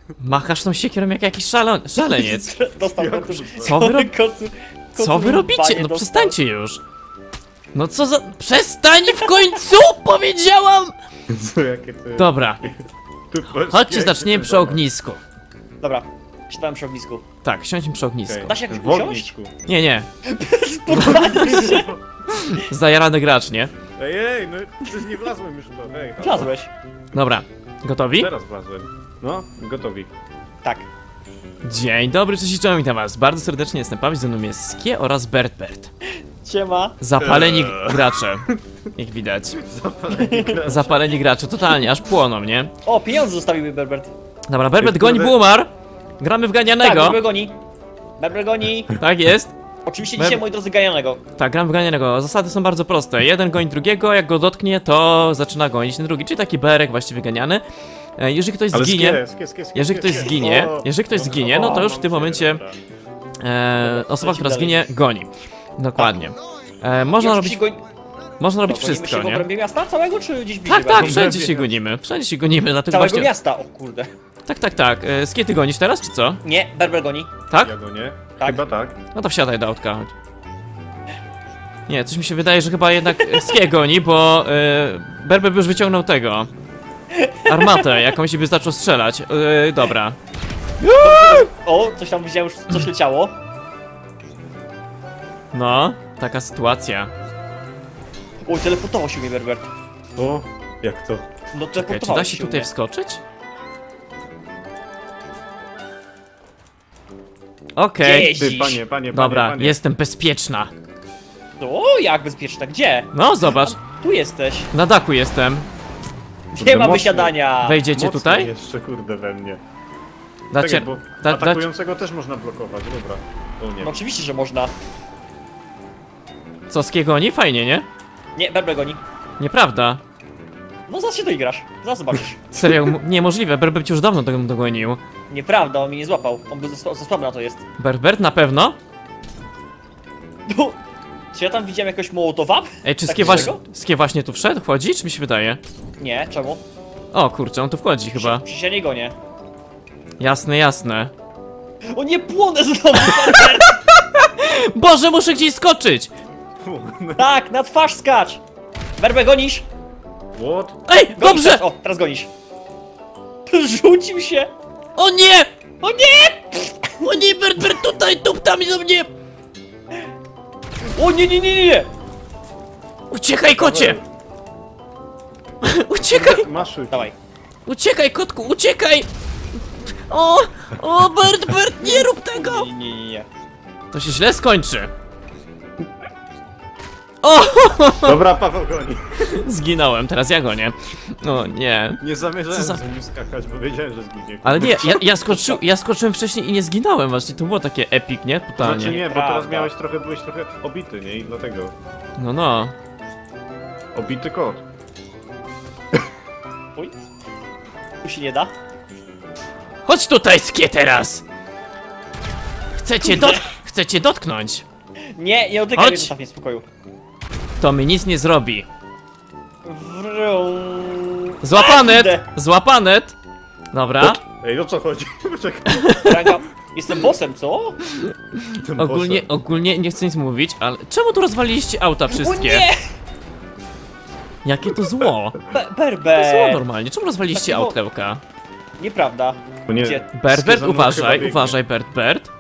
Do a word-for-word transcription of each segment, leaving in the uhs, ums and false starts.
Machasz tą siekierą jak jakiś szalo... szaleniec. Dostał Jak kotu. Co wy, ro... Kotu, kotu Co wy robicie? banie No dostał. przestańcie już. No co za... Przestań w końcu! Powiedziałam! Co, jakie ty... Dobra, Tu patrz, chodźcie jakie zaczniemy ty przy domek. ognisku. Dobra, czytałem przy ognisku. Tak, siądźmy przy ognisku. Okej. Da się jakoś W usiąść? ognisku. Nie, nie. Spodobałeś się. Zajarany gracz, nie? Ej, ej, no przecież nie wlazłem już w to, ej. halo. Wlazłeś. Dobra, gotowi? Teraz wlazłem. No, gotowi. Tak. Dzień dobry, cześć i czołem, witam was. Bardzo serdecznie jestem Paweł, ze mną jest Skie oraz Bert Bert. Siema. Zapaleni Eee. gracze, jak widać. Zapalenie gracza. Zapaleni gracze, totalnie, aż płoną, nie? O, pieniądze zostawiły Berbert. Dobra, Berbert Ej, goni kurde. Boomer. Gramy w Tak, ganianego. Berber goni. Berber goni. Tak jest. Oczywiście Ber- dzisiaj, moi drodzy, ganianego. Tak, gram w ganianego. Zasady są bardzo proste. Jeden goni drugiego, jak go dotknie, to zaczyna gonić ten drugi, czyli taki berek właściwie ganiany. E, Jeżeli ktoś Ale zginie, skie, skie, skie, skie, jeżeli skie, ktoś skie. zginie, O, jeżeli ktoś o, zginie, no to o, już w mam tym cię, momencie dobra. e, osoba, lecimy która dalej. zginie, goni. Dokładnie. E, można Ja robić, oczywiście Goń... można robić No, gonimy wszystko, się w nie? obrębie miasta całego, czy gdzieś bliżej? Tak, tak, bardziej? wszędzie się gonimy, wszędzie się gonimy, dlatego Całego właśnie... miasta, o kurde. Tak, tak, tak. E, Skie, ty gonisz teraz, czy co? Nie, Berber goni. Tak? Ja go nie? Tak. Chyba tak. No to wsiadaj do autka, chodź. Nie, coś mi się wydaje, że chyba jednak Skie goni, bo e, Berber już wyciągnął tego... armatę, jakąś by zaczął strzelać. E, dobra. O, coś tam widziałem, już coś leciało. No, taka sytuacja. O, teleportował się mnie Berbert. O, jak to? No Czekaj, czy teleportował da się tutaj mnie. wskoczyć? Okej, Gdzieś. Ty, Jeździsz. panie, panie, dobra, panie, panie. jestem bezpieczna. O, jak bezpieczne, gdzie? No, zobacz, Tu jesteś. na dachu jestem. Nie ma mocno. wysiadania. Wejdziecie Mocno tutaj? jeszcze, kurde, we mnie. Dacie, Czekaj, bo da, da, atakującego też można blokować, dobra. O nie. No oczywiście, że można. co, Skie goni? Fajnie, nie? Nie, Berber goni. Nieprawda. No zaraz się doigrasz. Zaraz zobaczysz. Serio, m- niemożliwe, Berbert cię już dawno do- dogonił. Nieprawda, on mnie nie złapał. On by za, za słaby na to jest. Berbert, na pewno? No. Czy ja tam widziałem jakiegoś Mołotowa? Ej, czy Tak Skie, waś, dużego? Skie właśnie tu wszedł? Wchodzi? Czy mi się wydaje? Nie, czemu? O kurczę, on tu wchodzi chyba. Przecież ja nie gonię. Jasne, jasne. O nie, płonę znowu! Boże, muszę gdzieś skoczyć! Tak, na twarz skacz! Berber gonisz? What? Ej, Gonisz dobrze! teraz. O, teraz gonisz. Rzucił się! O nie! O nie! O nie, Berbert tutaj, tup tam do mnie! O nie, nie, nie, nie, nie! Uciekaj, kocie! Uciekaj! Maszuj. Dawaj. Uciekaj, kotku, uciekaj! O! O, Bert, Bert, nie rób tego! Nie, nie, nie, nie. To się źle skończy. O! Dobra, Paweł goni. Zginąłem, teraz ja go nie. O nie. Nie zamierzałem Co za- za nim skakać, bo wiedziałem, że zginie. Ale nie, ja, ja, skoczy, ja skoczyłem wcześniej i nie zginąłem właśnie, to było takie epic, nie? Znaczy Totalnie. nie, bo teraz Prawda. miałeś trochę, byłeś trochę obity, nie? I dlatego. No, no. Obity kot. Uj. Tu się nie da. Chodź tutaj, Skie, teraz! Chcecie, Kurde. dot chcecie dotknąć. Nie, nie dotykaj Chodź. mnie, zostaw mnie w spokoju. To mi nic nie zrobi. Wrum. Złapanet! Kurde. Złapanet! Dobra. Ej, o co chodzi? Czekaj. Ranga. Jestem bossem, co? Tym Ogólnie, bossem. ogólnie nie chcę nic mówić, ale czemu tu rozwaliliście auta O wszystkie? nie! Jakie to zło? Be To Berber! zło normalnie. Czemu rozwaliliście Takiego- autełka? Nieprawda. O nie. Gdzie? Bert, Skie Bert, za mną uważaj, chyba biegnie. uważaj, Bert, Bert.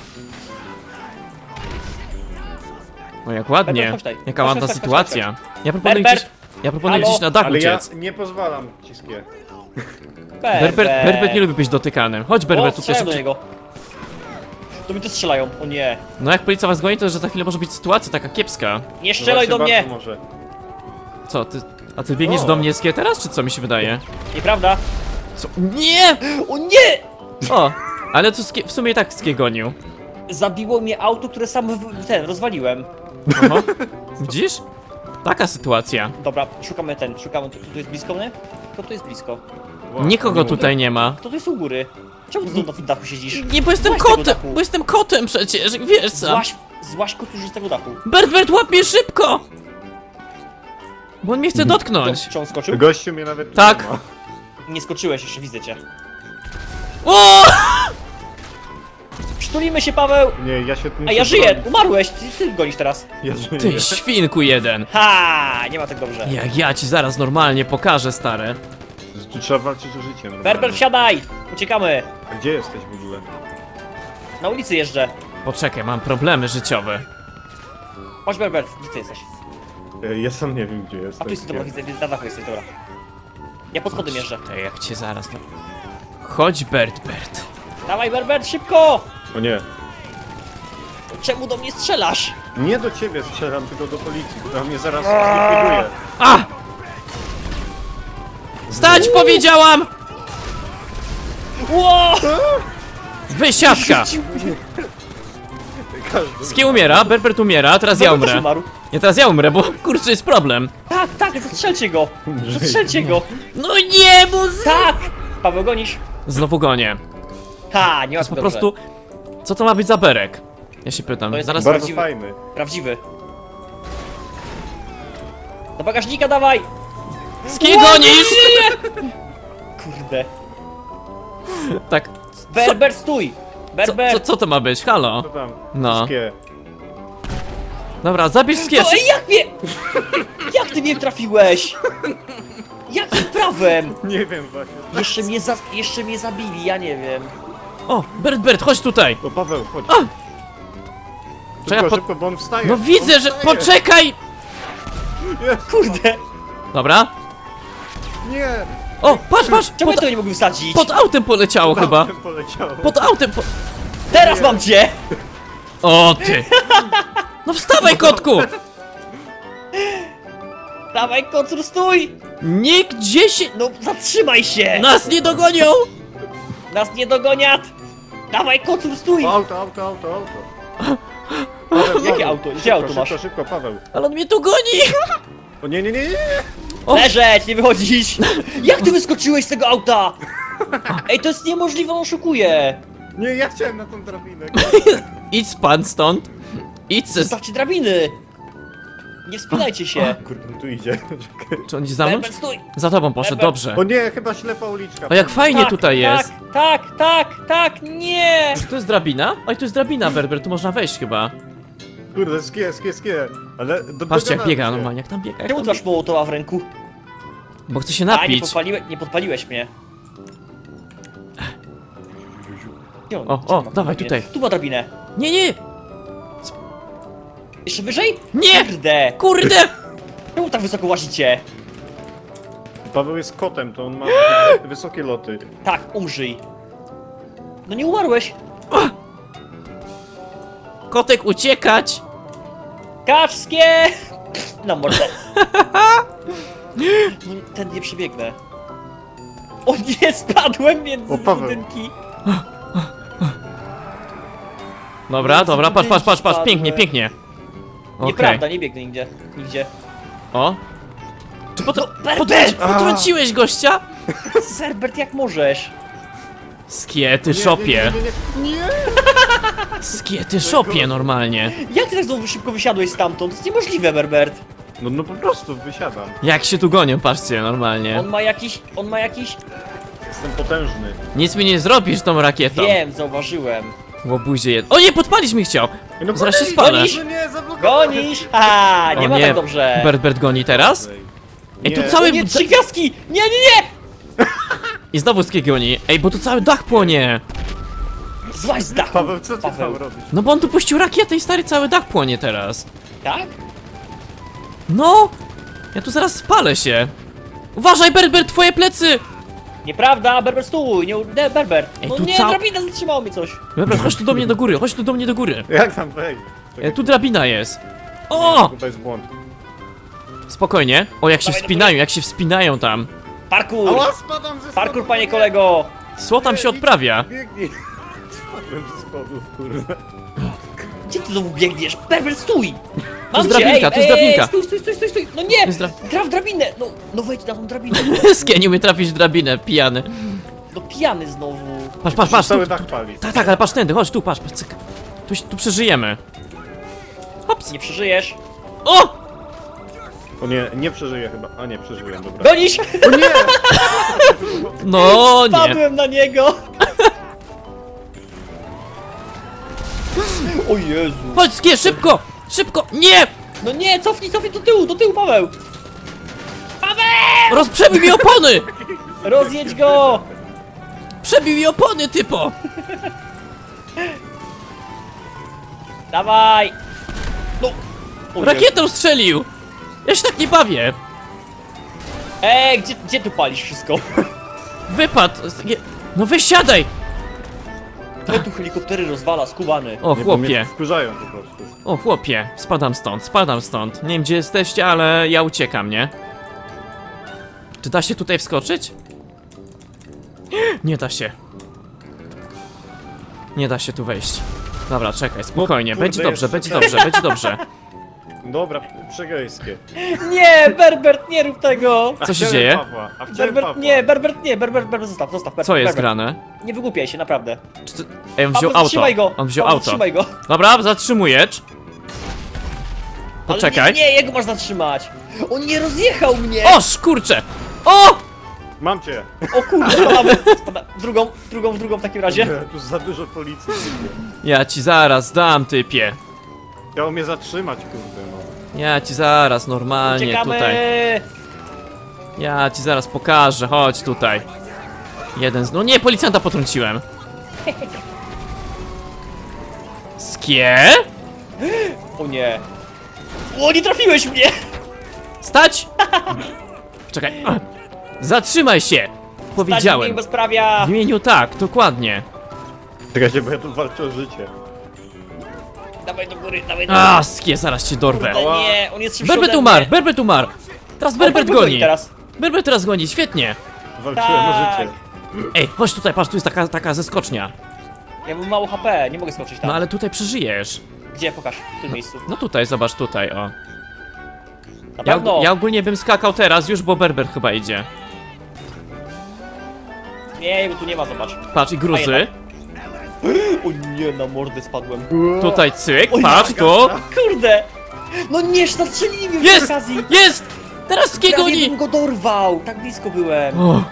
No jak ładnie. Bert, chodź tutaj. Jaka Chodź, ładna chodź, chodź, sytuacja. Ja proponuję Bert, gdzieś, ja proponuję Halo? gdzieś na dach Ale ja uciec. nie pozwalam ciskie. Berbert, Berbert nie lubi być dotykany. Chodź, O, Berbert, tutaj strzelają do szybciej. niego. To mi to strzelają, o nie. No jak policja was goni, to że za chwilę może być sytuacja taka kiepska. Nie No strzelaj do właśnie mnie! bardzo Może. Co, ty... A ty biegniesz O. do mnie, Skie, teraz, czy co mi się wydaje? Nieprawda? Co? Nie! O nie! O! Ale to Skie, w sumie i tak Skie gonił. Zabiło mnie auto, które sam w- ten, rozwaliłem. Oho. Widzisz? Taka sytuacja. Dobra, szukamy ten, szukamy, tu, tu jest blisko mnie? Kto tu jest blisko? Wow, Nikogo nie tutaj nie ma. Kto tu jest u góry? Czemu ty tu na dachu siedzisz? Nie, bo jestem Złaź z tego kotem, dachu. bo jestem kotem przecież, wiesz co? Złaś, złaś koturzy z tego dachu. Bert, Bert, łap mnie szybko! Bo on mnie chce dotknąć. Czy on skoczył? Gościu mnie nawet Tak. nie ma. Nie skoczyłeś, jeszcze widzę cię. O! Przytulimy się, Paweł! Nie, ja się tym A ja się żyję! bronię. Umarłeś! Ty, ty gonisz teraz. Ja żyję. Ty świnku jeden. Ha! Nie ma tak dobrze. Jak ja ci zaraz normalnie pokażę, stary. Tu trzeba walczyć o życie. normalnie. Berber, wsiadaj! Uciekamy! A gdzie jesteś w ogóle? Na ulicy jeżdżę. Poczekaj, mam problemy życiowe. Chodź, Berber, gdzie ty jesteś? E, Ja sam nie wiem, gdzie A jestem. tu jest, dobra, widzę, na dachu jesteś, dobra. Ja pod spodem jeżdżę. To jak cię zaraz... No... Chodź, Bert, Bert. Dawaj, Berber, szybko! O nie. Czemu do mnie strzelasz? Nie do ciebie strzelam, tylko do policji, która mnie zaraz zlikwiduje. A! Stać, powiedziałam! Ło! Wysiadka! Każdy. Skie umiera, Berbert umiera, teraz ja Berber też umrę. umarł. Nie, teraz ja umrę, bo kurczę jest problem. Tak, tak, zastrzelcie go! Zastrzelcie go! No nie, bo... z- Tak! Paweł, gonisz? Znowu gonię. Ha, nie ma Po prostu... Co to ma być za berek? Ja się pytam, To jest zaraz... Bardzo prawdziwy. fajny. Prawdziwy. Do bagażnika dawaj! Skie gonisz! Kurde. Tak. Berber, stój! Co, Berber! co, co to ma być? Halo? Co tam? No. Wszystkie. Dobra, zabierz skie. No, ej, jak mnie... Jak ty mnie trafiłeś? Jakim prawem? Nie wiem właśnie. Jeszcze mnie, za... Jeszcze mnie zabili, ja nie wiem. O, Bert, Bert, chodź tutaj. O Paweł, chodź. Czekaj, Szybko, po- szybko, bo on wstaje. No on widzę, że... wstaje. Poczekaj! Jest. Kurde! Dobra. Nie! O, patrz, patrz! Czemu ja Pod, tego nie mogę wysadzić? pod autem poleciało chyba. Autem poleciało. Pod autem po... Teraz mam cię! O, ty! No wstawaj, kotku! Dawaj, kocur, stój! Nigdzie się... No, zatrzymaj się! Nas nie dogonią! Nas nie dogoniat! Dawaj, kocur, stój! Auto, auto, auto, auto. Paweł, Jakie Paweł, auto? Gdzie szybko, auto szybko, masz? Szybko, szybko, Paweł. Ale on mnie tu goni! O nie, nie, nie, nie! O. Leżeć, nie wychodzić! Jak ty wyskoczyłeś z tego auta? Ej, to jest niemożliwe, on oszukuje! Nie, ja chciałem na tą drabinę. Idź pan stąd. Idź se... Zostawcie drabiny! Nie wspinajcie się! Kurde, on tu idzie. Czekaj. Czy on idzie za mną? Berber, stój! Za tobą poszedł, Berber. dobrze. O nie, chyba ślepa uliczka. O, jak fajnie Tak, tutaj jest. Tak, tak, tak, tak, nie! Czy tu jest drabina? Oj, tu jest drabina, Berber, tu można wejść chyba. Kurde, skie, skie, skie. Ale do, Patrzcie jak dogadamy biega się. normalnie, jak tam biega. Jak Czemu tam ty masz mołotowa w ręku? biega. Bo chce się A, nie, napić. podpaliłeś, nie podpaliłeś mnie. Gdzie on- O, gdzie o, on ma dawaj drabinę? tutaj. Tu ma drabinę. Nie, nie! Jeszcze wyżej? Nie! Kurde! Kurde! Czemu tak wysoko łazicie? Paweł jest kotem, to on ma wysokie loty. Tak, umrzyj. No nie umarłeś. Kotek, uciekać! Kaczskie! Na mordę. No, ten nie przebiegnę. O nie, spadłem między O, Paweł. budynki. Dobra, dobra, patrz, patrz, patrz, patrz, pięknie, pięknie. Okej. Nieprawda, nie biegnę nigdzie. Nigdzie. O. Czy pot No, Berbert! potrąci potrąciłeś gościa? Herbert, jak możesz? Skiety Nie, szopie. Nie, nie, nie, nie. nie. Skiety szopie normalnie. Jak ty tak znowu szybko wysiadłeś stamtąd? To jest niemożliwe, Berbert. No, no po prostu wysiadam. Jak się tu gonią, patrzcie, normalnie. On ma jakiś, on ma jakiś... Jestem potężny. Nic mi nie zrobisz tą rakietą. Wiem, zauważyłem. Łobuzie jed... O nie, podpalić mi chciał! No, Zaraz się gonisz, spalę. gonisz, No nie, zablokowałem. Gonisz! A, nie O ma nie, tak dobrze. Bert Bert goni teraz? Ej, tu Nie. cały... Nie, trzy gwiazdki! Nie, nie, nie! I znowu skie goni. Ej, bo tu cały dach płonie. Złaź z dachu! Paweł, co ty Paweł. tam robisz? No bo on tu puścił rakietę i stary cały dach płonie teraz. Tak? No! Ja tu zaraz spalę się. Uważaj, Bert Bert, twoje plecy! Nieprawda, Berber stój! Nie, nie Berber! Ej, No tu nie, cał- drabina zatrzymało mnie coś! Dobra, chodź tu do mnie do góry, chodź tu do mnie do góry. Jak tam wejść? E, tu drabina jest. O! To jest błąd. Spokojnie. O, jak się Dawaj, wspinają, jak się wspinają tam. Parkour! Ała, spadam ze Parkour, schodów, panie nie. kolego! Sło tam się Nie, idź, odprawia. Biegnij. Spadłem ze schodów, kurde. Gdzie ty znowu biegniesz? Berber, stój! To jest cię, drabinka, ej, to jest ej, drabinka. Ej, stój, stój, stój, stój, stój! No nie! jest dra- Gra w drabinę! No, no wejdź na tą drabinę! Skie nie umie trafić w drabinę, pijany. No pijany znowu! Patrz, patrz, patrz. Tu, Cały tu, dach pali. tak, tak, ale patrz tędy, chodź tu, patrz, patrz, cyk. Tu, się- tu przeżyjemy. Hops. Nie przeżyjesz! O! O nie, nie przeżyję chyba. A nie, przeżyję, dobra. Gonisz! O nie! No nie. Spadłem na niego! O Jezu. Chodź, skie, szybko! Szybko! Nie! No nie, cofnij, cofnij do tyłu, do tyłu, Paweł. Rozprzebił mi opony! Rozjedź go. Przebił mi opony, typo! Dawaj. No. O Jezu. Rakietą strzelił! Ja się tak nie bawię! Ej, gdzie, gdzie tu palisz wszystko? Wypadł! Nie- No wysiadaj! Kto tu helikoptery rozwala, skubany? O, Nie, bo mnie chłopie. wkurzają po prostu. O, chłopie. Spadam stąd, spadam stąd. Nie wiem, gdzie jesteście, ale ja uciekam, nie? Czy da się tutaj wskoczyć? Nie da się. Nie da się tu wejść. Dobra, czekaj, spokojnie. kurde, Będzie dobrze, jest będzie okej. dobrze, będzie dobrze. Dobra, przegejskie. Nie, Berbert, nie rób tego! A Co się chciałem dzieje? Pawła, a chciałem Berbert, Pawła. nie, Berbert, nie, Berbert, Berbert, zostaw, zostaw, Berbert, Co jest Berbert. grane? Nie wygłupiaj się, naprawdę. Czy to... Ej, on wziął Paweł, auto. zatrzymaj go! On wziął Paweł, auto. zatrzymaj go! Dobra, zatrzymujesz. Ale Poczekaj. Nie, nie, jego masz zatrzymać! On nie rozjechał mnie! O, szkurcze! O! Mam cię! O kurde, spadamy! Spada... W drugą, w drugą, w drugą w takim razie. Tu za dużo policji. Ja ci zaraz dam, typie. Chciał mnie zatrzymać, kurde no. Ja ci zaraz normalnie Uciekamy! tutaj. Ja ci zaraz pokażę, chodź tutaj. Jeden z... No nie, policjanta potrąciłem. Skie? O nie. O, nie trafiłeś mnie! Stać! Czekaj. Zatrzymaj się! Powiedziałem. Stać bezprawia! W imieniu tak, dokładnie. Czekajcie, bo ja tu walczę o życie. Dawaj do góry, dawaj do góry. A, skie, zaraz cię dorwę. Kurde, nie, on jest szybszy Berbert ode umarł, mnie. Berbert umarł. Teraz O, Berbert Berbert goni. teraz. Berbert teraz goni, świetnie. Walczyłem o Tak. życie. Ej, chodź tutaj, patrz, tu jest taka, taka zeskocznia. Ja mam mało H P, nie mogę skoczyć tam. No ale tutaj przeżyjesz. Gdzie? Pokaż, w tym miejscu. No tutaj, zobacz tutaj, o. Na Ja, pewno. ja ogólnie bym skakał teraz już, bo Berbert chyba idzie. Nie, bo tu nie ma, zobacz. Patrz, i gruzy. O nie, na mordę spadłem. Tutaj cyk, Oj, patrz, tu. Kurde! No nie, zastrzelili mnie Jest! przy okazji! Jest! Teraz skie Prawie goni! bym go dorwał, tak blisko byłem. O.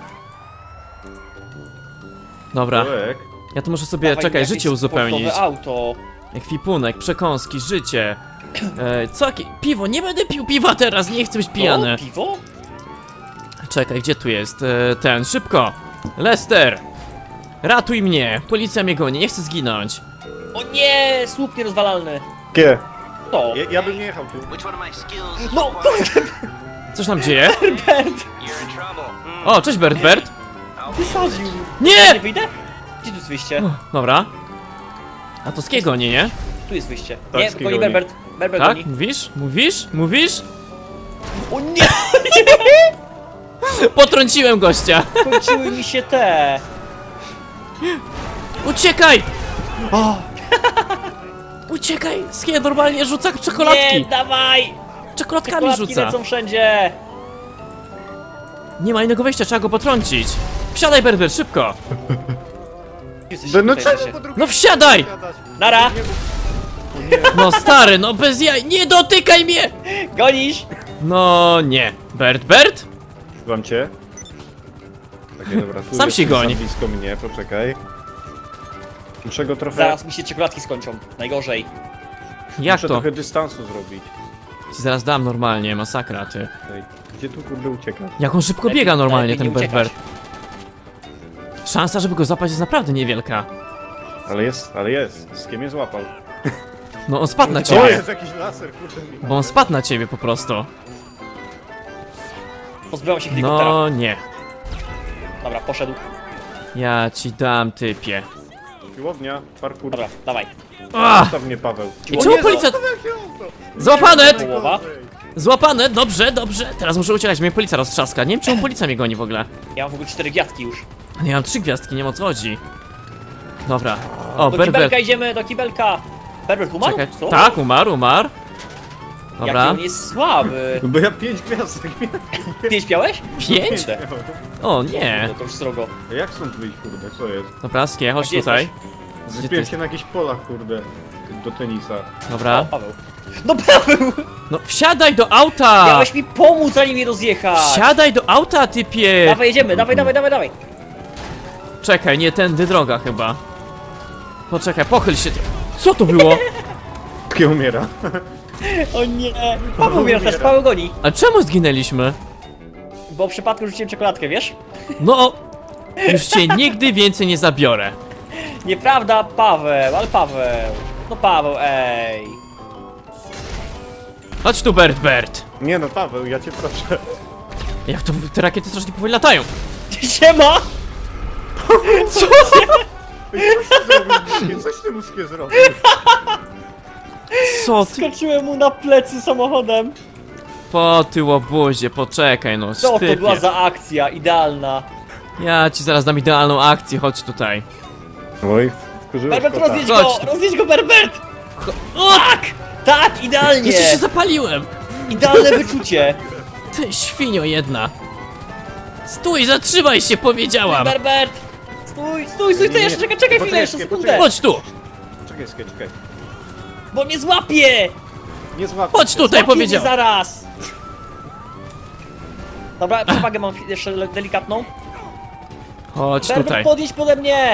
Dobra, Tomek, ja tu muszę sobie, Dawaj czekaj, jakieś życie uzupełnić. sportowe auto. Ekwipunek, przekąski, życie. E, co? jakie- Piwo, nie będę pił piwa teraz, nie chcę być pijany. O, piwo? Czekaj, gdzie tu jest e, ten? Szybko! Lester! Ratuj mnie! Policja mnie goni, nie chcę zginąć. O nie, słup nierozwalalny. Kie? To. Ja, ja bym nie jechał tu. Which one of my skills? No, kurde, Co się tam dzieje? Bert, You're in trouble. Hmm. O, cześć Bert, Bert! wysadził. Nie! Nie wyjdę? Gdzie tu jest wyjście? O, dobra. A to skie goni, nie? Tu jest wyjście. Tak, Nie, ski goni goni. Berbert. Berbert Tak? goni. Mówisz? Mówisz? Mówisz? O nie, Potrąciłem gościa! kończyły mi się te. Uciekaj! Uciekaj! Skie normalnie rzuca czekoladki! Nie, dawaj! Czekoladkami Czekoladki rzuca! lecą wszędzie. Nie ma innego wyjścia, trzeba go potrącić! Wsiadaj, Berbert, szybko! Jesteś No tutaj, czemu jesteś. po drugie No wsiadaj! wsiadać? Nara, No stary, no bez jaj, nie dotykaj mnie! gonisz. No nie. Bert, Bert? Mam cię. Takie dobra, tu Sam jest się za goń. blisko mnie, poczekaj. Muszę go trochę... Zaraz mi się czekoladki skończą. Najgorzej. Jak muszę to? trochę dystansu zrobić. Ci zaraz dam normalnie, masakra ty. Ej, gdzie tu kurde uciekać? Jak on szybko Lepiej- biega normalnie, lepiej ten nie Bert, uciekać. Bert. Szansa, żeby go zapaść jest naprawdę niewielka. Ale jest, ale jest. Z kim mnie złapał? No on spadł na O, ciebie. jest jakiś laser, kurde mi. Bo on spadł na ciebie po prostu. Pozbyłam się helikoptera. No nie. Dobra, poszedł. Ja ci dam, typie. Siłownia, parkour. Dobra, dawaj. Ach! Zostaw mnie, Paweł. I O czemu nie, policja... no. Złapane! Połowa. Złapane, dobrze, dobrze. Teraz muszę uciekać, mnie policja roztrzaska. Nie wiem, czemu policja mnie goni w ogóle. Ja mam w ogóle cztery gwiazdki już. Ale ja mam trzy gwiazdki, nie wiem o co chodzi. Dobra. O, Do Berbert. kibelka idziemy, do kibelka. Berbert umarł? Czekaj. Co? Tak, umarł, umarł. Jaki Dobra. on jest słaby. Bo ja pięć gwiazdek miałem. Pięć miałeś? Pięć? O, nie. No to już srogo. Jak stąd wyjść, kurde, co jest? Dobra, Skie, chodź Gdzie tutaj. jesteś? Zrespiłem jest? się na jakichś polach, kurde. Do tenisa. O, Dobra. Paweł. No Paweł! No wsiadaj do auta! Miałeś mi pomóc, a nie mnie rozjechać. Wsiadaj do auta, typie! Dawaj, jedziemy, dawaj, dawaj, dawaj, dawaj. Czekaj, nie tędy droga chyba. Poczekaj, pochyl się. ty- Co to było? Kie umiera. O nie! Paweł umiera też, Paweł goni. A czemu zginęliśmy? Bo w przypadku rzuciłem czekoladkę, wiesz? No, już cię nigdy więcej nie zabiorę. Nieprawda, Paweł, ale Paweł. No Paweł, ej. Chodź tu, Bert, Bert. Nie no, Paweł, ja cię proszę. Jak to te rakiety strasznie powoli latają. Siema! Co? Ej, coś ty zrobił, coś ty muskie zrobił. Co ty? Skoczyłem mu na plecy samochodem. Po ty łobuzie, poczekaj no, Co to była sztypie. za akcja, idealna. Ja ci zaraz dam idealną akcję, chodź tutaj. Oj, wkurzyłeś Berbert, kota. rozjedź go, Chodź. rozjedź go, Berbert! O, Tak! Tak, idealnie! jeszcze się zapaliłem. Idealne wyczucie. Ty świnio jedna. Stój, zatrzymaj się, powiedziałam. Berbert! Stój, stój, stój, Nie, ty nie, jeszcze, nie. czekaj, czekaj chwilę, Poczekaj, jeszcze poczekaj. sekundę. Chodź tu, Czekaj, czekaj, czekaj. Bo mnie złapie! Nie złap. chodź tutaj, Złapie mnie powiedziałam. zaraz! Dobra, przewagę mam jeszcze le- delikatną. Chodź Berbert, tutaj. podjedź pode mnie!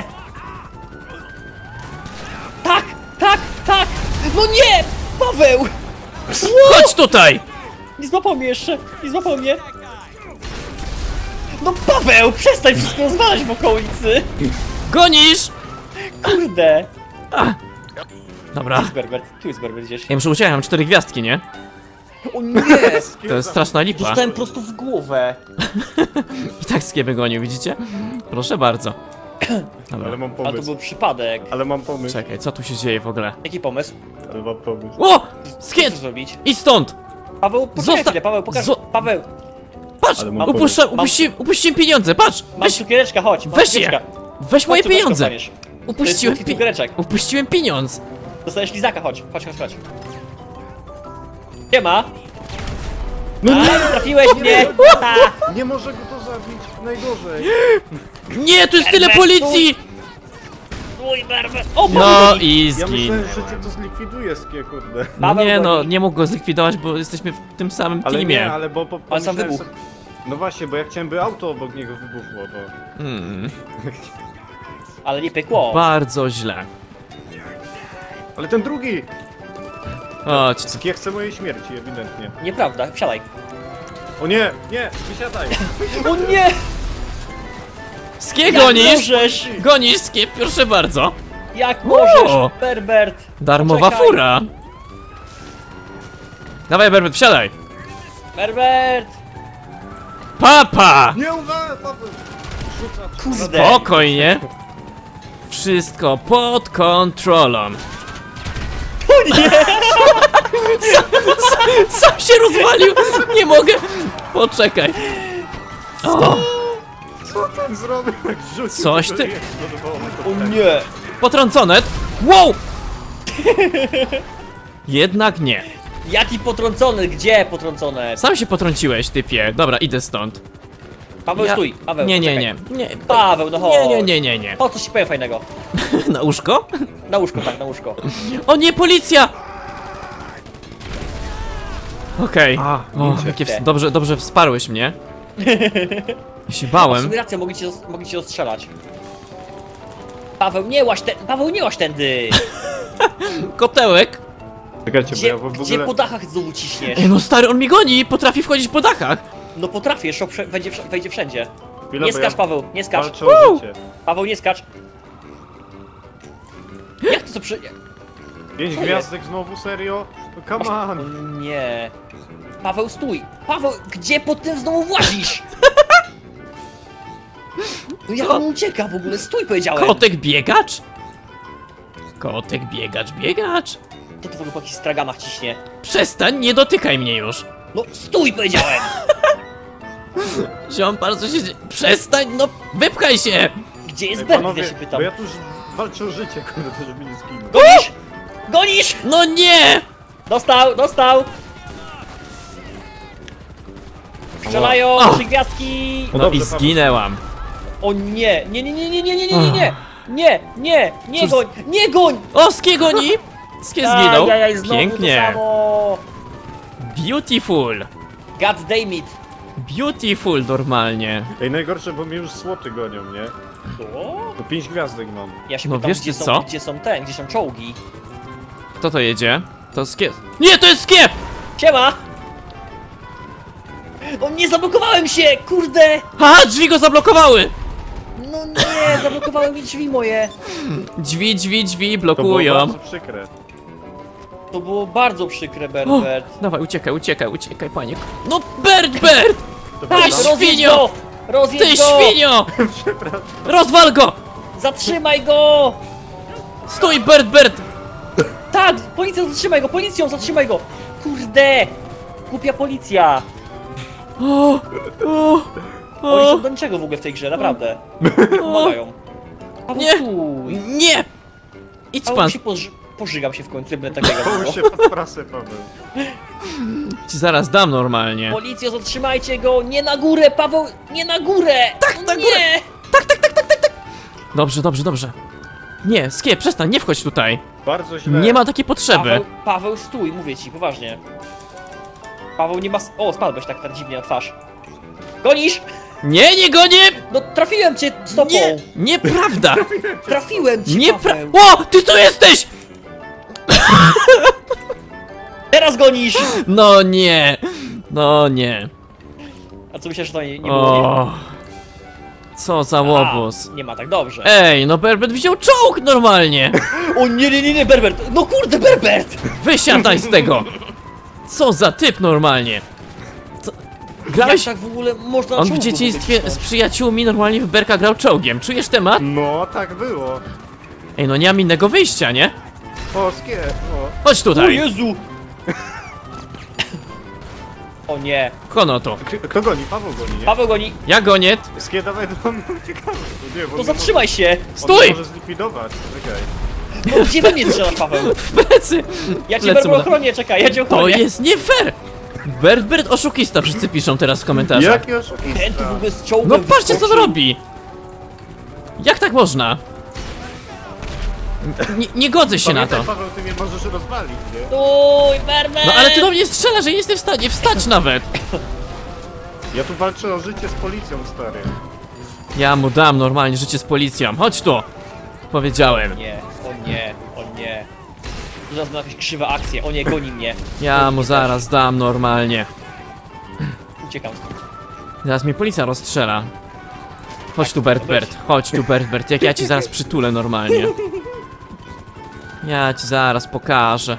Tak, tak, tak! No nie! Paweł! Chodź tutaj. Nie złapał mnie jeszcze, nie złapał mnie. No Paweł, przestań wszystko rozwalać w okolicy! Gonisz. Kurde! Dobra. Tu jest Berbert, tu jest Berbert gdzieś. Ja muszę uciekać, mam cztery gwiazdki, nie? O nie! To jest straszna lipa. Dostałem prosto w głowę. I tak skieby gonił, widzicie? Proszę bardzo. Dobra. Ale mam Ale to pomysł. był przypadek. Ale mam pomysł. Czekaj, co tu się dzieje w ogóle? Jaki pomysł? Ale mam pomysł. O! Co Skiet! chcesz zrobić? Idź stąd! Paweł, poczekaj Zosta- chwilę, Paweł, pokaż. Zo- Paweł, Patrz! Ale mam Upuszcza, pomysł. upuści, upuściłem pieniądze, patrz! mam Weź, cukiereczka, chodź. mam weź je! cukiereczka. Weź moje Chodź tu, pieniądze! dostaniesz. Upuściłem, To jest pi cukiereczek. upuściłem pieniądz! Dostajesz lizaka, chodź, chodź, chodź, chodź. Siema! No A, nie! nie trafiłeś mnie! Ha! Nie może go to zabić, najgorzej. Nie, tu jest tyle Berbert, policji! Mój Berbert! O, Paweł No goni. i Ja myślałem, zginął. że cię to zlikwiduje, skie, kurde. No Paweł nie no, goni. nie mógł go zlikwidować, bo jesteśmy w tym samym Ale teamie. nie, ale bo po, Ale sam pomyślałem wybuch. sobie- No właśnie, bo ja chciałem, by auto obok niego wybuchło, to... Hmm, Ale nie pykło. bardzo źle. Ale ten drugi! Chodź. Skie chce mojej śmierci, ewidentnie. Nieprawda, wsiadaj. O nie, nie, wysiadaj! O nie! Skie Jak gonisz? możesz? Gonisz, Skie, proszę bardzo. Jak możesz, O! Berbert? Darmowa Poczekaj. fura. Dawaj, Berbert, wsiadaj. Berbert! Papa! Nie uwaga, Paweł! Rzuca... Kurde. Spokojnie. Wszystko pod kontrolą. O nie! Sam się rozwalił! Nie mogę! Poczekaj. O, Co tam zrobił, jak rzucił? Coś to ty- jest, podobało mi to O tak. nie! potrącone. Wow! Jednak nie. Jaki potrącony? Gdzie potrącone? Sam się potrąciłeś, typie. Dobra, idę stąd. Paweł, Ja- stój! Paweł, Nie, nie, poczekaj. nie. Nie, Paweł, no chodź! nie, nie, nie, nie, nie. Po co ci powiem fajnego? Na łóżko? Na łóżko, tak, na łóżko. O nie, policja! Okej. A, O, widzicie. jakie ws- dobrze, dobrze wsparłeś mnie. Ja się W bałem. sumie racja, mogli cię, mogli cię ostrzelać. Paweł, nie łaź ten, Paweł, nie łaź tędy! Kotełek. Czekajcie, bo Gdzie, ja w ogóle... gdzie po dachach znowu ciśniesz? Ej, no stary, on mi goni, potrafi wchodzić po dachach. No potrafisz, on prze- wejdzie, wsz- wejdzie wszędzie. Chwila, Nie bo skacz, ja Paweł, nie skacz. walczę o życie. Paweł, nie skacz. Jak to co przy... Pięć Co gwiazdek znowu, serio? No come O on! nie. Paweł, stój! Paweł, gdzie po tym znowu włazisz? No jak on ucieka w ogóle? Stój, powiedziałem! Kotek biegacz? Kotek biegacz, biegacz. To to w ogóle po jakichś straganach ciśnie. Przestań, nie dotykaj mnie już. No stój, powiedziałem! Ziom, bardzo się... dzie- Przestań, no wypchaj się. Gdzie jest Ej, Bert, panowie, ja się pytam. bo ja tu już walczę o życie, kurde, żeby nie zginął. Gonisz! Gonisz! No nie! Dostał, dostał! Strzelają, O! trzy gwiazdki! No No dobrze, i Paweł. zginęłam. O nie, nie, nie, nie, nie, nie, nie, nie, nie, nie! Nie, nie, nie Cóż- goń, nie goń! O, Skie goni! Skie zginął. Ajajaj, znowu Pięknie. to samo. Beautiful. God damn it! Beautiful normalnie. Ej, najgorsze, bo mnie już słoty gonią, nie? Co? To pięć gwiazdek mam. Ja się No pytam, wiesz gdzie ty są, co? gdzie są te, gdzie są czołgi? Kto to jedzie? To skiep. Nie, to jest skiep! Siema! O nie, zablokowałem się, kurde! Aha, drzwi go zablokowały! No nie, zablokowały mi drzwi moje. Drzwi, drzwi, drzwi To było blokują. bardzo przykre. To było bardzo przykre, O, Berbert. dawaj, uciekaj, uciekaj, uciekaj, panie. No, Bert, Bert! To Tak, prawda? rozjedź świnio! go! Rozjedź Ty go! świnio! Rozwal go! Zatrzymaj go! Stój, Bert, Bert! Tak, policja, zatrzymaj go, policją, zatrzymaj go! Kurde! Głupia policja! O, o, Oni o, są do niczego w ogóle w tej grze, naprawdę. Pomagają. Paweł, Nie. stój. nie! Idź Paweł, pan, się poży pożygam się w końcu, będę takiego Połóż było. się pod prasę, Paweł. ci zaraz dam normalnie. Policjo, zatrzymajcie go! Nie na górę, Paweł! Nie na górę! Tak, na nie. górę. Dobrze, dobrze, dobrze. Nie, Skiep, przestań, nie wchodź tutaj. Bardzo źle. Nie ma takiej potrzeby. Paweł, Paweł, stój, mówię ci, poważnie. Paweł nie ma... s- O, spadłeś tak, tak dziwnie na twarz. Gonisz? Nie, nie gonię! No trafiłem cię stopą! Nie, nieprawda! Trafiłem cię, Niepra... Paweł! O, ty tu jesteś! Teraz gonisz! No nie, no nie. A co myślisz, że to nie, nie było? Nie? O, co za A, łobuz. nie ma tak dobrze. Ej, no Berbert wziął czołg normalnie. O nie, nie, nie, nie, Berbert! No kurde, Berbert! Wysiadaj z tego. Co za typ normalnie. Co? Jak Grałeś... tak w ogóle można On w czołgu dzieciństwie być, z przyjaciółmi normalnie w Berka grał czołgiem. Czujesz temat? No, tak było. Ej, no nie mam innego wyjścia, nie? O, skie, o. Chodź O tutaj. Jezu! O nie. Kono to. K- Kto goni? Paweł goni, nie? Paweł goni. Ja gonię. Skie, dawaj do mnie, uciekamy. No nie, bo To on zatrzymaj się! Może, on Stój! może zlikwidować, czekaj. No gdzie we mnie strzelasz, Paweł? W plecy. Ja cię Lecę Berbert mu na- ochronię, czekaj, ja cię To ochronię. jest nie fair. Bert, Bert oszukista, wszyscy piszą teraz w komentarzach. Jaki oszukista? Ten tu w ogóle z czołgiem No patrzcie co on wyskoczył. robi. Jak tak można? Nie, nie godzę się na Pamiętaj, to. Paweł, ty mnie możesz rozwalić, nie? Stój, Berbert! No ale ty do mnie strzela, że nie jestem w stanie wstać nawet. Ja tu walczę o życie z policją, stary. Ja mu dam normalnie życie z policją. Chodź tu. Powiedziałem. Nie, o nie, o nie. Zaraz będą jakieś krzywe akcje, o nie, goni mnie. Ja mu zaraz dam normalnie. Uciekam stąd. Zaraz mnie policja rozstrzela. Chodź tu Bert, Bert. Chodź tu Bert, Bert. Jak ja ci zaraz przytulę normalnie. Ja ci zaraz pokażę.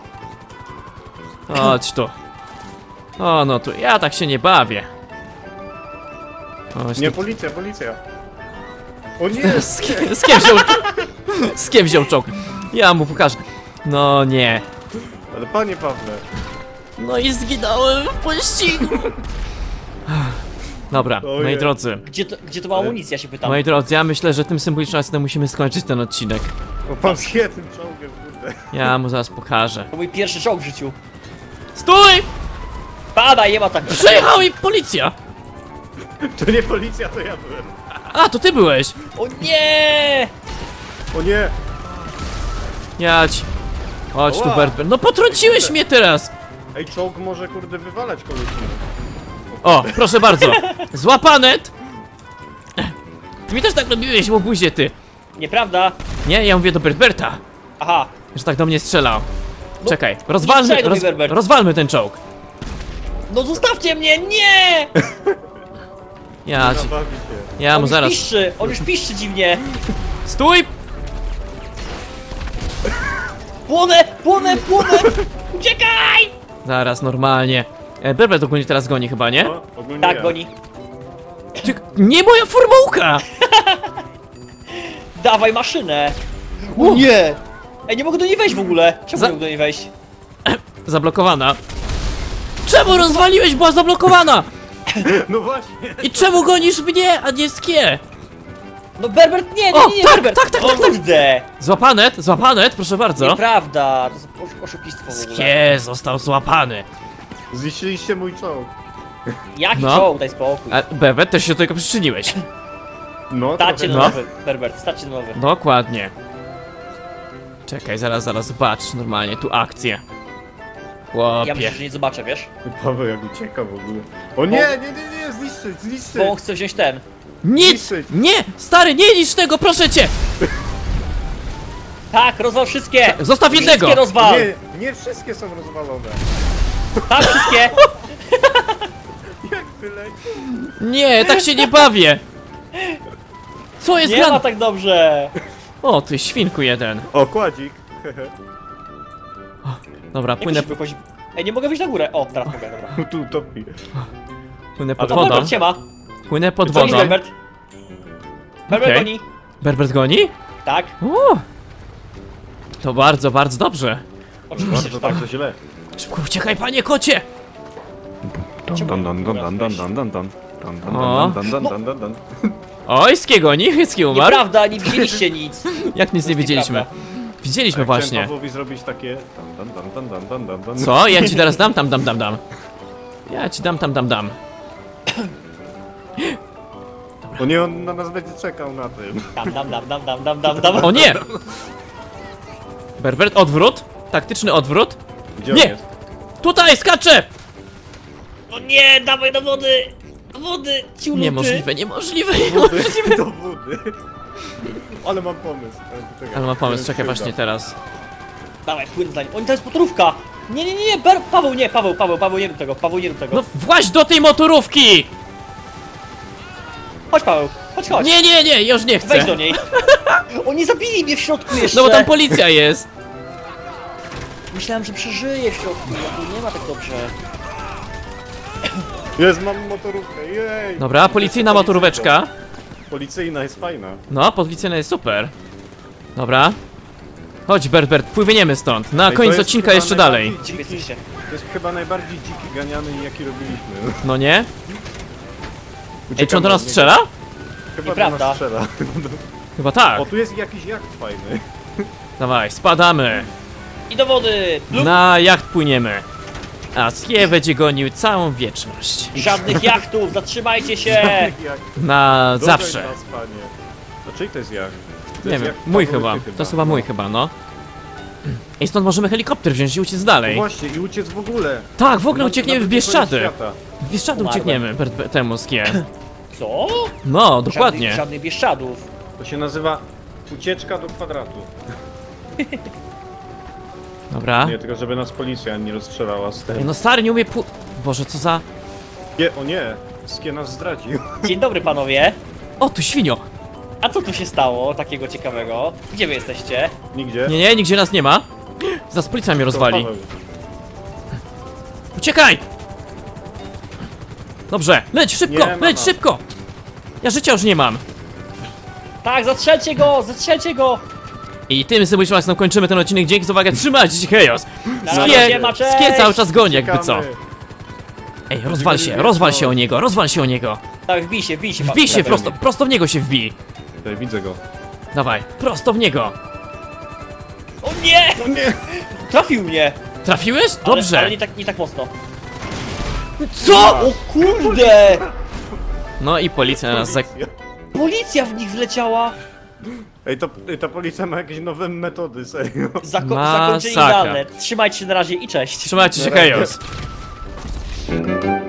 Chodź tu. O, no tu, ja tak się nie bawię. Chodź Nie, tu. policja, policja. O nie! Z kim, z kim wziął Z kim wziął czołg? Ja mu pokażę. No nie. Ale panie Pawle. No i zginąłem w pościgu. Dobra, Ojej. moi drodzy. Gdzie to, gdzie to ma amunicja, się pytam. Moi drodzy, ja myślę, że tym symbolicznym akcentem musimy skończyć ten odcinek. O, pan skie tym czołgiem, kurde. Ja mu zaraz pokażę. To mój pierwszy czołg w życiu. Stój! Padaj, nie ma tak. Przejechała mi policja! To nie policja, to ja byłem. A, to ty byłeś! O nie! O nie! Ja ci... Chodź tu, Ła. Bert, Bert. No potrąciłeś mnie teraz! Ej, czołg może, kurde, wywalać kogoś. O, proszę bardzo. Złapane! Ty mi też tak robiłeś, łobuzie, ty. Nieprawda? Nie, ja mówię do Bertberta, Aha. że tak do mnie strzelał. No, Czekaj, rozwalmy, strzelaj do mnie, roz, Berbert. rozwalmy ten czołg. No zostawcie mnie, nie! Ja ci... Zabawi się. Ja On mu już zaraz... piszczy, on już piszczy dziwnie. Stój! Płonę, płonę, płonę! Uciekaj! Zaraz, normalnie. E, Berbert ogólnie teraz goni chyba, nie? O, ogólnie Tak, ja. goni. Ty, nie moja formułka! Dawaj maszynę! O U. nie! Ej, nie mogę do niej wejść w ogóle. Czemu Za- nie mogę do niej wejść? Zablokowana. Czemu rozwaliłeś? Była zablokowana! No właśnie. I czemu gonisz mnie, a nie skie? No Berbert, nie, nie, O, nie, nie, tak, Berbert! tak, tak, o, tak, tak. kurde! Złapanet, złapanet, proszę bardzo. Nieprawda, to jest osz- oszukistwo w ogóle. Skie został złapany. Zniszczyliście mój czołg. Jaki No. czołg, daj spokój. A Bebet też się do tego przyczyniłeś. No, Starcie trochę na no. nowy, Berbert, starcie na nowy. Dokładnie. Czekaj, zaraz, zaraz, zobacz normalnie tu akcję. Chłopie. Ja myślę, że nie zobaczę, wiesz? Paweł jak ucieka w ogóle. O nie, nie, nie, nie, zniszczyć, zniszczyć. Bo on chce wziąć ten. Nic! Niszczyć. Nie! Stary, nie niszcz tego, proszę cię! Tak, rozwal wszystkie! Zostaw jednego! Wszystkie rozwal! Nie, nie wszystkie są rozwalone. Tak, wszystkie! Jak wyleci? Nie, tak się nie bawię! Co jest Nie ma grane? tak dobrze! O, ty świnku jeden. O, kładzik. Dobra, Jak płynę, się wychodzi? Ej, nie mogę wyjść na górę. O, teraz mogę, dobra. Tu utopi. płynę A pod to wodą. Berbert się ma. Płynę pod Co jest wodą. Berbert? Berbert Okej. goni. Berbert goni? Tak, O! To bardzo, bardzo dobrze. oczywiście, że Bardzo, tak. bardzo źle. Szybko uciekaj, panie kocie! Dan, dan, dan, dan, dan, dan, dan, dan. Dan, dan, O. dan, dan, dan, dan, dan. Oj, Ski goni, Ski umarł. Nieprawda, nie widzieliście nic. Jak nic nie wiedzieliśmy. Nieprawda. Widzieliśmy Ja chciałem właśnie. Pawłowi zrobić takie... Dan, dan, dan, dan, dan, dan, dan. Co? Ja ci teraz dam, tam, dam, dam, dam. Ja ci dam, tam, dam, dam. O nie, on na nas będzie czekał na tym. Dam, dam, dam, dam, dam, dam, dam, dam. O nie! Berbert, odwrót. Taktyczny odwrót. Gdzie Nie. on jest? Tutaj, skaczę! O nie, dawaj do wody! Do wody, ciuluty! Niemożliwe, niemożliwe, Wody, niemożliwe. do wody. Ale mam pomysł. Czekaj. Ale mam pomysł, czekaj Skrzydła. właśnie teraz. Dawaj, płyn za nim. O, to jest motorówka! Nie, nie, nie, nie, Ber Paweł, nie, Paweł, Paweł, Paweł, nie rób tego, Paweł, nie rób tego. No właź do tej motorówki! Chodź, Paweł, chodź, chodź. Nie, nie, nie, już nie Wejdź do chcę. niej. Oni zabili mnie w środku jeszcze. No bo tam policja jest. Myślałem, że przeżyję w środku, a tu nie ma tak dobrze. Jest, mam motorówkę, jej! Dobra, policyjna motoróweczka. Policyjna jest fajna. No, policyjna jest super. Dobra. Chodź, Berbert, płyniemy stąd. Na Ej, to koniec jest odcinka chyba jeszcze dalej. najbardziej Gdzie wy dziki- jesteście? To jest chyba najbardziej dziki ganiany, jaki robiliśmy. No nie? Ej, czy on Uciekamy do nas od niego. strzela? Chyba Nieprawda. do nas strzela. Chyba tak. O, tu jest jakiś jacht fajny. Dawaj, spadamy. I do wody! Lub Na jacht płyniemy. A Skie będzie gonił całą wieczność. żadnych jachtów, zatrzymajcie się! Jak Na Dodaj zawsze. nas, panie. No czyj to jest jacht? To Nie jest wiem, jacht mój Pawła chyba. Ty To jest chyba mój chyba, no. I stąd możemy helikopter wziąć i uciec No dalej. właśnie, i uciec w ogóle. Tak, w ogóle Na- uciekniemy na w drugi koniec Bieszczady. świata. W Bieszczady Umarłem. uciekniemy per, per, temu Skie. Co? No, Żadnych, dokładnie. żadnych Bieszczadów. To się nazywa ucieczka do kwadratu. Dobra. Nie, tylko żeby nas policja nie rozstrzelała z Ej, tym. no stary, nie umie pu... Boże, co za... Nie, o nie, Skie nas zdradził. Dzień dobry, panowie. O, tu świnio! A co tu się stało takiego ciekawego? Gdzie wy jesteście? Nigdzie. Nie, nie, nigdzie nas nie ma. Zaraz policja mnie To rozwali. Paweł. Uciekaj! Dobrze, leć szybko, Nie, mama. leć szybko! Ja życia już nie mam. Tak, zastrzelcie go, zastrzelcie go! I tym symbolicznym akcentem kończymy ten odcinek. Dzięki za uwagę, trzymajcie się, Chaos! Na Skie, razie, ma, cześć! Skie cały czas goni, jakby co. Uciekamy. Ej, rozwal się, rozwal się o niego, rozwal się o niego. Tak, wbij się, wbij się. Wbij się Paweł. prosto, prosto w niego się wbij. Tutaj widzę go. Dawaj, prosto w niego. O nie! O nie! Trafił mnie! Trafiłeś? Ale, Dobrze. ale nie tak, nie tak mocno. Co? O kurde! No i policja na nas za... Policja. Policja w nich wleciała! Ej, to, ej, ta policja ma jakieś nowe metody, serio. Zako Masakra. zakończenie idealne. Trzymajcie się na razie i cześć. Trzymajcie się, Na razie. Chaos.